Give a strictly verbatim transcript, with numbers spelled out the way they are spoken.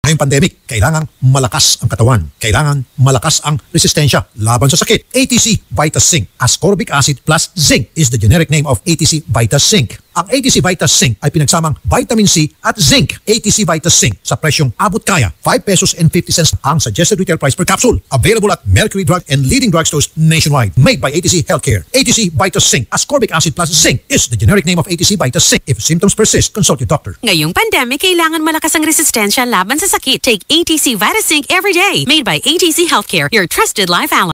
Ngayong pandemic, kailangan malakas ang katawan. Kailangan malakas ang resistensya laban sa sakit. A T C VitaCinc, Ascorbic Acid plus Zinc is the generic name of A T C VitaCinc. Ang A T C VitaCinc ay pinagsamang vitamin C at zinc. A T C VitaCinc sa presyong abot kaya, five pesos and fifty cents ang suggested retail price per capsule. Available at Mercury Drug and leading drugstores nationwide. Made by A T C Healthcare. A T C VitaCinc, Ascorbic Acid plus Zinc is the generic name of A T C VitaCinc. If symptoms persist, consult your doctor. Ngayong pandemic, kailangan malakas ang resistensya laban sa sakit. Take A T C VitaCinc every day. Made by A T C Healthcare, your trusted life ally.